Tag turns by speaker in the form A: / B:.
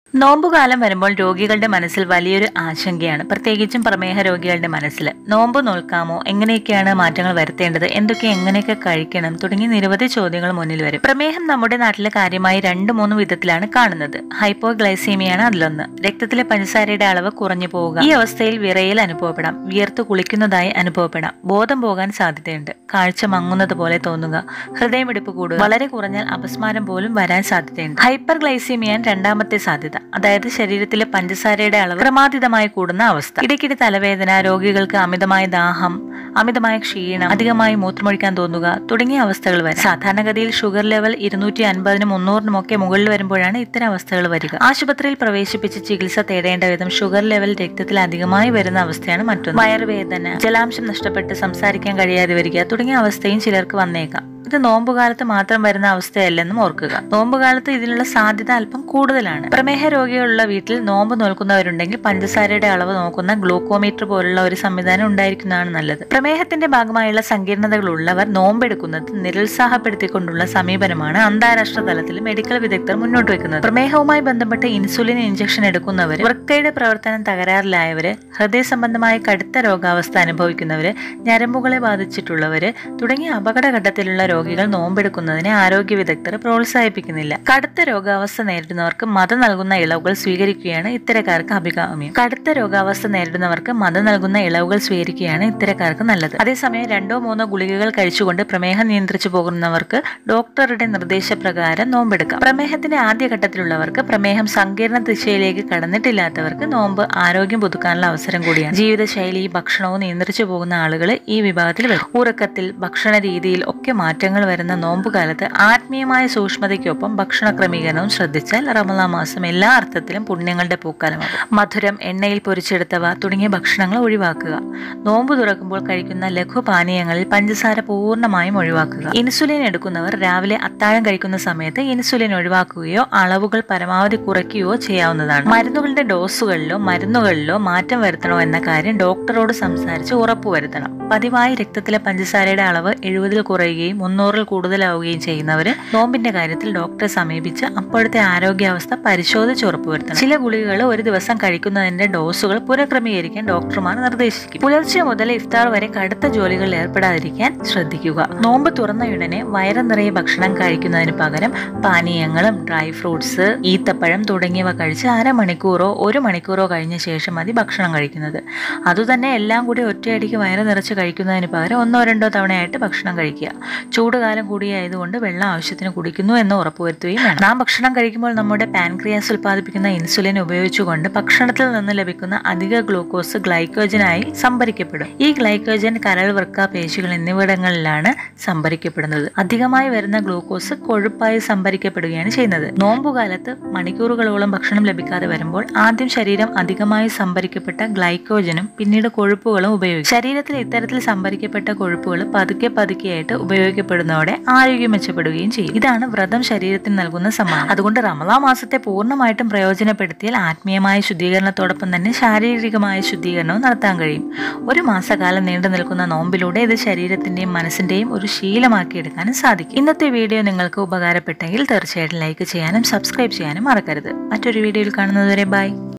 A: നോമ്പുകാലം വരുമ്പോൾ രോഗികളുടെ മനസ്സിൽ വലിയൊരു ആശങ്കയാണ്, പ്രത്യേകിച്ചും പ്രമേഹ രോഗികളുടെ മനസ്സിൽ. നോമ്പ് നോൽക്കാമോ, എങ്ങനെയൊക്കെയാണ് മാറ്റങ്ങൾ വരുത്തേണ്ടത്, എങ്ങനെയൊക്കെ കഴിക്കണം തുടങ്ങി നിരവധി ചോദ്യങ്ങൾ മുന്നിൽ വരും. പ്രമേഹം നമ്മുടെ നാട്ടിൽ കാര്യമായി 2-3 വിധത്തിലാണ് കാണുന്നത്. ഹൈപ്പോഗ്ലൈസീമിയാണ് അതിലൊന്ന്. രക്തത്തിലെ പഞ്ചസാരയുടെ അളവ് കുറഞ്ഞു പോവുക. ഈ അവസ്ഥയിൽ വിറയൽ അനുഭവപ്പെടാം, വിയർത്തു കുളിക്കുന്നതായി അനുഭവപ്പെടാം, ബോധം പോകാൻ സാധ്യതയുണ്ട്, കാഴ്ച മങ്ങുന്നത് പോലെ തോന്നുക, ഹൃദയമിടിപ്പ് കൂടുക, വളരെ കുറഞ്ഞാൽ അപസ്മാരം പോലും വരാൻ സാധ്യതയുണ്ട്. ഹൈപ്പർഗ്ലൈസീമിയാണ് രണ്ടാമത്തെ സാധ്യത, അതായത് ശരീരത്തിലെ പഞ്ചസാരയുടെ അളവ് ക്രമാതീതമായി കൂടുന്ന അവസ്ഥ. ഇടയ്ക്കിടെ തലവേദന, രോഗികൾക്ക് അമിതമായ ദാഹം, അമിതമായ ക്ഷീണം, അധികമായി മൂത്രമൊഴിക്കാൻ തോന്നുക തുടങ്ങിയ അവസ്ഥകൾ വരും. സാധാരണഗതിയിൽ ഷുഗർ ലെവൽ 250-നും 300-നും ഒക്കെ മുകളിൽ വരുമ്പോഴാണ് ഇത്തരം അവസ്ഥകൾ വരിക. ആശുപത്രിയിൽ പ്രവേശിപ്പിച്ച് ചികിത്സ തേടേണ്ട വിധം ഷുഗർ ലെവൽ രക്തത്തിൽ അധികമായി വരുന്ന അവസ്ഥയാണ് മറ്റൊന്ന്. വയറുവേദന, ജലാംശം നഷ്ടപ്പെട്ട് സംസാരിക്കാൻ കഴിയാതെ വരിക തുടങ്ങിയ അവസ്ഥയും ചിലർക്ക് വന്നേക്കാം. ഇത് നോമ്പുകാലത്ത് മാത്രം വരുന്ന അവസ്ഥയല്ലെന്നും ഓർക്കുക. നോമ്പുകാലത്ത് ഇതിനുള്ള സാധ്യത അല്പം കൂടുതലാണ്. പ്രമേഹ രോഗികളുള്ള വീട്ടിൽ നോമ്പ് നോൽക്കുന്നവരുണ്ടെങ്കിൽ പഞ്ചസാരയുടെ അളവ് നോക്കുന്ന ഗ്ലൂക്കോമീറ്റർ പോലുള്ള ഒരു സംവിധാനം ഉണ്ടായിരിക്കുന്നതാണ് നല്ലത്. പ്രമേഹത്തിന്റെ ഭാഗമായുള്ള സങ്കീർണതകൾ ഉള്ളവർ നോമ്പെടുക്കുന്നത് നിരുത്സാഹപ്പെടുത്തിക്കൊണ്ടുള്ള സമീപനമാണ് അന്താരാഷ്ട്ര തലത്തിൽ മെഡിക്കൽ വിദഗ്ധർ മുന്നോട്ട് വെക്കുന്നത്. പ്രമേഹവുമായി ബന്ധപ്പെട്ട് ഇൻസുലിൻ ഇഞ്ചക്ഷൻ എടുക്കുന്നവര്, വൃക്കയുടെ പ്രവർത്തനം തകരാറിലായവര്, ഹൃദയ സംബന്ധമായ കടുത്ത രോഗാവസ്ഥ അനുഭവിക്കുന്നവര്, ഞരമ്പുകളെ ബാധിച്ചിട്ടുള്ളവര് തുടങ്ങിയ അപകടഘട്ടത്തിലുള്ള രോഗികൾ നോമ്പെടുക്കുന്നതിനെ ആരോഗ്യ വിദഗ്ധർ പ്രോത്സാഹിപ്പിക്കുന്നില്ല. കടുത്ത രോഗാവസ്ഥ നേരിടുന്നവർക്ക് മതം നൽകുന്ന ഇളവുകൾ സ്വീകരിക്കുകയാണ് ഇത്തരക്കാർക്ക് അഭികാമ്യം. നല്ലത്. അതേസമയം 2-3 ഗുളികകൾ കഴിച്ചുകൊണ്ട് പ്രമേഹം നിയന്ത്രിച്ചു പോകുന്നവർക്ക് ഡോക്ടറുടെ നിർദ്ദേശപ്രകാരം നോമ്പെടുക്കാം. പ്രമേഹത്തിന്റെ ആദ്യഘട്ടത്തിലുള്ളവർക്ക്, പ്രമേഹം സങ്കീർണ ദിശയിലേക്ക് കടന്നിട്ടില്ലാത്തവർക്ക് നോമ്പ് ആരോഗ്യം പുതുക്കാനുള്ള അവസരം കൂടിയാണ്. ജീവിതശൈലി, ഭക്ഷണവും നിയന്ത്രിച്ചു പോകുന്ന ആളുകൾ ഈ വിഭാഗത്തിൽ വരും. ഉറക്കത്തിൽ, ഭക്ഷണ രീതിയിൽ ഒക്കെ മാറ്റങ്ങൾ വരുന്ന നോമ്പുകാലത്ത് ആത്മീയമായ സൂക്ഷ്മതയ്ക്കൊപ്പം ഭക്ഷണ ക്രമീകരണവും ശ്രദ്ധിച്ചാൽ റമളാൻ മാസം എല്ലാ അർത്ഥത്തിലും പുണ്യങ്ങളുടെ പൂക്കാലമാകും. മധുരം, എണ്ണയിൽ പൊരിച്ചെടുത്തവ തുടങ്ങിയ ഭക്ഷണങ്ങൾ ഒഴിവാക്കുക. നോമ്പ് തുറക്കുമ്പോൾ കഴിക്കുന്ന ലഘുപാനീയങ്ങളിൽ പഞ്ചസാര പൂർണ്ണമായും ഒഴിവാക്കുക. ഇൻസുലിൻ എടുക്കുന്നവർ രാവിലെ അത്താഴം കഴിക്കുന്ന സമയത്ത് ഇൻസുലിൻ ഒഴിവാക്കുകയോ അളവുകൾ പരമാവധി കുറയ്ക്കുകയോ ചെയ്യാവുന്നതാണ്. മരുന്നുകളുടെ മരുന്നുകളിലോ മാറ്റം വരുത്തണോ എന്ന കാര്യം ഡോക്ടറോട് സംസാരിച്ച് ഉറപ്പുവരുത്തണം. പതിവായി രക്തത്തിലെ പഞ്ചസാരയുടെ അളവ് 70-ൽ കുറയുകയും 300-ൽ കൂടുതലാവുകയും ചെയ്യുന്നവര് നോമ്പിന്റെ കാര്യത്തിൽ ഡോക്ടറെ സമീപിച്ച് അപ്പോഴത്തെ ആരോഗ്യാവസ്ഥ പരിശോധിച്ച് ഉറപ്പുവരുത്തണം. ചില ഗുളികകൾ ഒരു ദിവസം കഴിക്കുന്നതിന്റെ ഡോസുകൾ പുനഃക്രമീകരിക്കാൻ ഡോക്ടർമാർ നിർദ്ദേശിക്കും. പുലർച്ചെ മുതൽ ഇഫ്താർ വരെ കടുത്ത ജോലികളിൽ ഏർപ്പെടാതിരിക്കാൻ ശ്രദ്ധിക്കുക. നോമ്പ് തുറന്നയുടനെ വയറ് നിറയെ ഭക്ഷണം കഴിക്കുന്നതിന് പകരം പാനീയങ്ങളും ഡ്രൈ ഫ്രൂട്ട്സ്, ഈത്തപ്പഴം തുടങ്ങിയവ കഴിച്ച് 1/2 മണിക്കൂറോ 1 മണിക്കൂറോ കഴിഞ്ഞ ശേഷം മതി ഭക്ഷണം കഴിക്കുന്നത്. അതുതന്നെ എല്ലാം കൂടി ഒറ്റയടിക്ക് വയറ് നിറച്ച് കഴിക്കുന്നതിന് പകരം 1-2 തവണയായിട്ട് ഭക്ഷണം കഴിക്കുക. ചൂടുകാലം കൂടിയായതുകൊണ്ട് വെള്ളം ആവശ്യത്തിന് കുടിക്കുന്നു എന്ന് ഉറപ്പുവരുത്തുകയും വേണം. നാം ഭക്ഷണം കഴിക്കുമ്പോൾ നമ്മുടെ പാൻക്രിയാസ് ഉൽപ്പാദിപ്പിക്കുന്ന ഇൻസുലിൻ ഉപയോഗിച്ചുകൊണ്ട് ഭക്ഷണത്തിൽ നിന്ന് ലഭിക്കുന്ന അധിക ഗ്ലൂക്കോസ് ഗ്ലൈക്കോജനായി സംഭരിക്കപ്പെടും. ഈ ഗ്ലൈക്കോജൻ കരൾ, വൃക്ക, പേശികൾ എന്നിവിടങ്ങളിലാണ് സംഭരിക്കപ്പെടുന്നത്. അധികമായി വരുന്ന ഗ്ലൂക്കോസ് കൊഴുപ്പായി സംഭരിക്കപ്പെടുകയാണ് ചെയ്യുന്നത്. നോമ്പുകാലത്ത് മണിക്കൂറുകളോളം ഭക്ഷണം ലഭിക്കാതെ വരുമ്പോൾ ആദ്യം ശരീരം അധികമായി സംഭരിക്കപ്പെട്ട ഗ്ലൈക്കോജനും പിന്നീട് കൊഴുപ്പുകളും ഉപയോഗിക്കും. ശരീരത്തിൽ ഇത്തരത്തിൽ സംഭരിക്കപ്പെട്ട കൊഴുപ്പുകൾ പതുക്കെയായിട്ട് ഉപയോഗിക്കപ്പെടുന്നതോടെ ആരോഗ്യം മെച്ചപ്പെടുകയും ചെയ്യും. ഇതാണ് വ്രതം ശരീരത്തിന് നൽകുന്ന സമ്മാനം. അതുകൊണ്ട് റമളാൻ മാസത്തെ പൂർണ്ണമായിട്ടും പ്രയോജനപ്പെടുത്തിയാൽ ആത്മീയമായ ശുദ്ധീകരണത്തോടൊപ്പം തന്നെ ശാരീരികമായ ശുദ്ധീകരണവും നടത്താൻ കഴിയും. 1 മാസക്കാലം നീണ്ടു നിൽക്കുന്ന നോമ്പിലൂടെ ഇത് ശരീരത്തിന്റെയും മനസ്സിന്റെയും ഒരു ശീലമാക്കിയെടുക്കാനും സാധിക്കും. ഇന്നത്തെ വീഡിയോ നിങ്ങൾക്ക് ഉപകാരപ്പെട്ടെങ്കിൽ തീർച്ചയായിട്ടും ലൈക്ക് ചെയ്യാനും സബ്സ്ക്രൈബ് ചെയ്യാനും മറക്കരുത്. മറ്റൊരു വീഡിയോയിൽ കാണുന്നതുവരെ ബൈ.